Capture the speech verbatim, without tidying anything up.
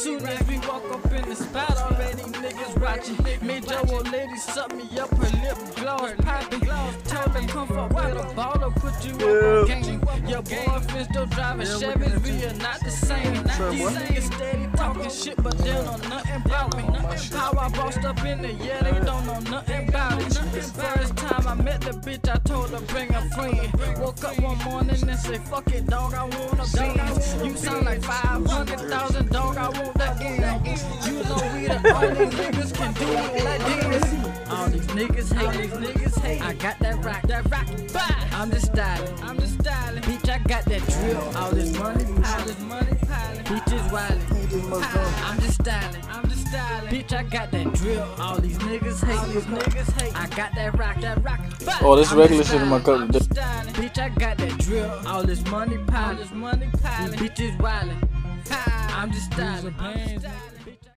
Soon as we walk up in the spot, already niggas watching. Made your old lady suck me up, her lip gloss popping. Told her come fuck with a baller, put you up on game. Your boyfriend still driving Chevys, we are not the same. These niggas steady talking shit, but they don't know nothing about me. How I bossed up in the yeah, they don't know nothing about it. First time I met the bitch, I told her bring a friend. Woke up one morning and say fuck it, dog, I wanna be. You sound like five hundred thousand, dog, I want that end. You know we the only niggas can do it like this. All these niggas hate, these niggas hate. I got that rock, that rock. Bye. I'm just styling, I'm just styling. Bitch, I got that drill. All this money piling, this money piling. Bitches wildin'. I'm just styling, I'm just styling. Bitch, I got that drill. All these niggas hate, these niggas hate. I got that rock, that rock. Bye. Oh, this regular shit in my cup. Bitch, I got that drill. All this money piling, this money piling. Bitches wildin'. I'm just styling.